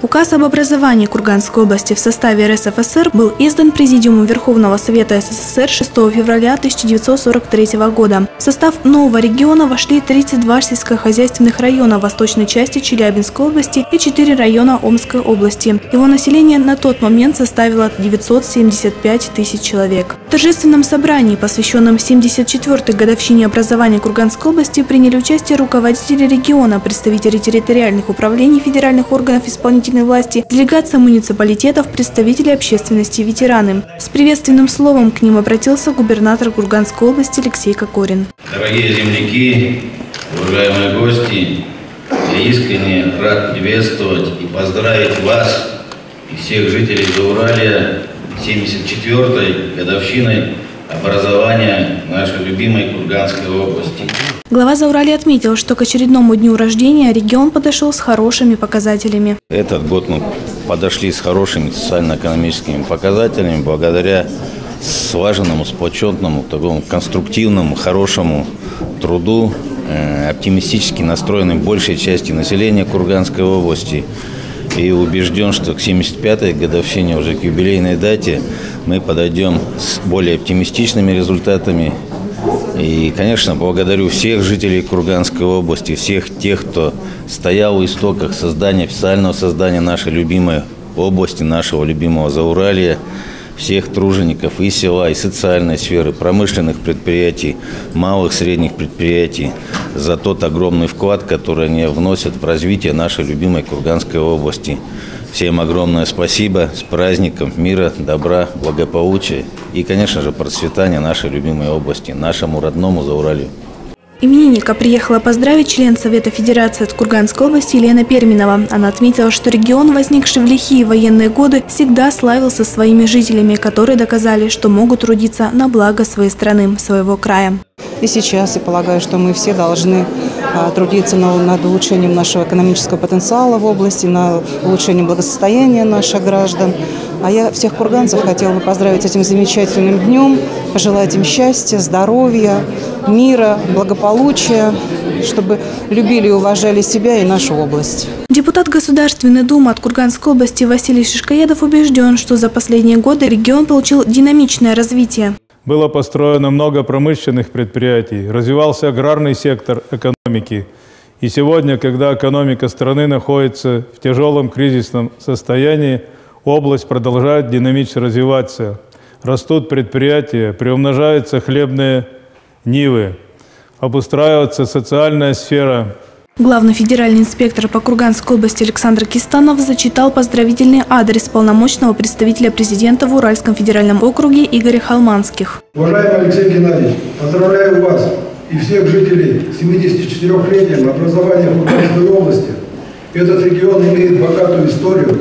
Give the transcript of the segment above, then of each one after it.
Указ об образовании Курганской области в составе РСФСР был издан Президиумом Верховного Совета СССР 6 февраля 1943 года. В состав нового региона вошли 32 сельскохозяйственных района восточной части Челябинской области и 4 района Омской области. Его население на тот момент составило 975 тысяч человек. В торжественном собрании, посвященном 74-й годовщине образования Курганской области, приняли участие руководители региона, представители территориальных управлений федеральных органов исполнительной власти, делегация муниципалитетов, представители общественности и ветераны. С приветственным словом к ним обратился губернатор Курганской области Алексей Кокорин. Дорогие земляки, уважаемые гости, я искренне рад приветствовать и поздравить вас и всех жителей Зауралья с 74-й годовщиной образования нашей любимой Курганской области. Глава Зауралья отметил, что к очередному дню рождения регион подошел с хорошими показателями. Этот год мы подошли с хорошими социально-экономическими показателями благодаря слаженному, сплоченному, такому конструктивному, хорошему труду, оптимистически настроенной большей части населения Курганской области. И убежден, что к 75-й годовщине, уже к юбилейной дате, мы подойдем с более оптимистичными результатами. И, конечно, благодарю всех жителей Курганской области, всех тех, кто стоял в истоках официального создания нашей любимой области, нашего любимого Зауралья, всех тружеников и села, и социальной сферы, промышленных предприятий, малых, средних предприятий за тот огромный вклад, который они вносят в развитие нашей любимой Курганской области. Всем огромное спасибо, с праздником мира, добра, благополучия и, конечно же, процветания нашей любимой области, нашему родному Зауралью. Именинника приехала поздравить член Совета Федерации от Курганской области Елена Перминова. Она отметила, что регион, возникший в лихие военные годы, всегда славился своими жителями, которые доказали, что могут трудиться на благо своей страны, своего края. И сейчас я полагаю, что мы все должны трудиться над улучшением нашего экономического потенциала в области, над улучшением благосостояния наших граждан. А я всех курганцев хотела бы поздравить с этим замечательным днем, пожелать им счастья, здоровья, мира, благополучия, чтобы любили и уважали себя и нашу область. Депутат Государственной Думы от Курганской области Василий Шишкоедов убежден, что за последние годы регион получил динамичное развитие. Было построено много промышленных предприятий, развивался аграрный сектор экономики. И сегодня, когда экономика страны находится в тяжелом кризисном состоянии, область продолжает динамично развиваться. Растут предприятия, приумножаются хлебные нивы, обустраивается социальная сфера. Главный федеральный инспектор по Курганской области Александр Кистанов зачитал поздравительный адрес полномочного представителя президента в Уральском федеральном округе Игоря Холманских. Уважаемый Алексей Геннадьевич, поздравляю вас и всех жителей с 74-летием образования Курганской области. Этот регион имеет богатую историю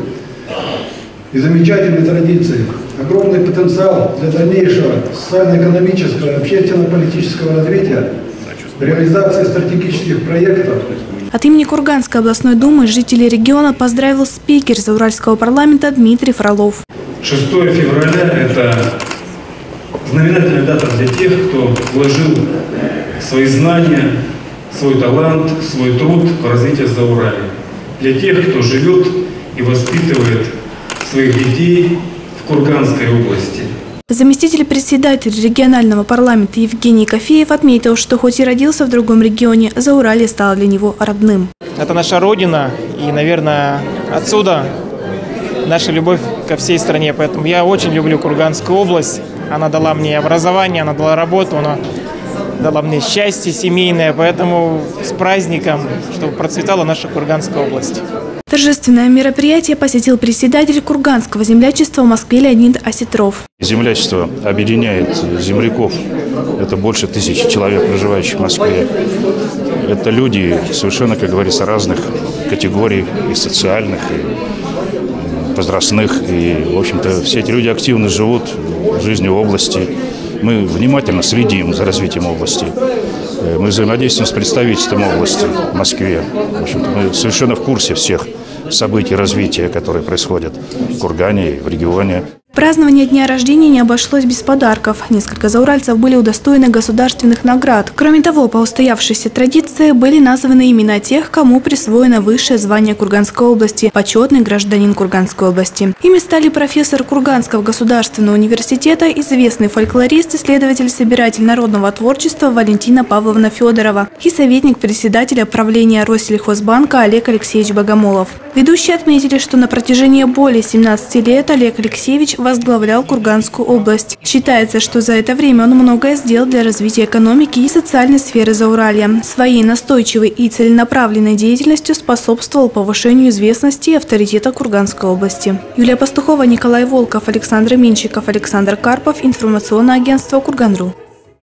и замечательные традиции, огромный потенциал для дальнейшего социально-экономического и общественно-политического развития, реализации стратегических проектов. От имени Курганской областной думы жителей региона поздравил спикер Зауральского парламента Дмитрий Фролов. 6 февраля – это знаменательная дата для тех, кто вложил свои знания, свой талант, свой труд в развитие Зауралья. Для тех, кто живет и воспитывает своих детей в Курганской области. Заместитель председателя регионального парламента Евгений Кофеев отметил, что хоть и родился в другом регионе, Зауралье стало для него родным. Это наша родина, и, наверное, отсюда наша любовь ко всей стране. Поэтому я очень люблю Курганскую область. Она дала мне образование, она дала работу, она дала мне счастье семейное. Поэтому с праздником, чтобы процветала наша Курганская область. Торжественное мероприятие посетил председатель Курганского землячества в Москве Леонид Осетров. Землячество объединяет земляков. Это больше 1000 человек, проживающих в Москве. Это люди совершенно, как говорится, разных категорий, и социальных, и возрастных. И, в общем-то, все эти люди активно живут жизнью области. Мы внимательно следим за развитием области. Мы взаимодействуем с представительством области в Москве. В общем-то, мы совершенно в курсе всех событий развития, которые происходят в Кургане и в регионе. Празднование дня рождения не обошлось без подарков. Несколько зауральцев были удостоены государственных наград. Кроме того, по устоявшейся традиции были названы имена тех, кому присвоено высшее звание Курганской области – почетный гражданин Курганской области. Ими стали профессор Курганского государственного университета, известный фольклорист, исследователь, собиратель народного творчества Валентина Павловна Федорова и советник председателя правления Россельхозбанка Олег Алексеевич Богомолов. Ведущие отметили, что на протяжении более 17 лет Олег Алексеевич возглавлял Курганскую область. Считается, что за это время он многое сделал для развития экономики и социальной сферы Зауралья. Своей настойчивой и целенаправленной деятельностью способствовал повышению известности и авторитета Курганской области. Юлия Пастухова, Николай Волков, Александр Минчиков, Александр Карпов. Информационное агентство Курган.ру.